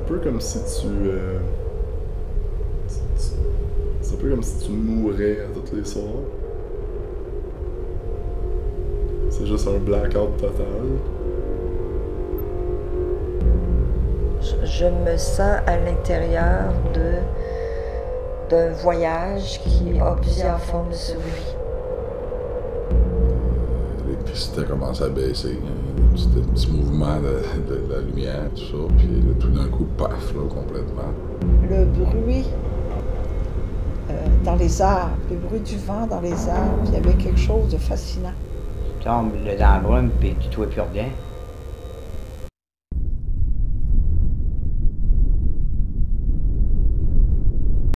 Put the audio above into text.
peu comme si c'est un peu comme si tu mourais à tous les soirs. C'est juste un blackout total. Je me sens à l'intérieur d'un voyage qui a plusieurs formes de survie. L'électricité a commencé à baisser. C'était un petit mouvement de la lumière, tout ça. Puis là, tout d'un coup, paf, là, complètement. Le bruit dans les arbres, le bruit du vent dans les arbres, il y avait quelque chose de fascinant. Tu tombes dans la brume, puis tu ne vois plus rien.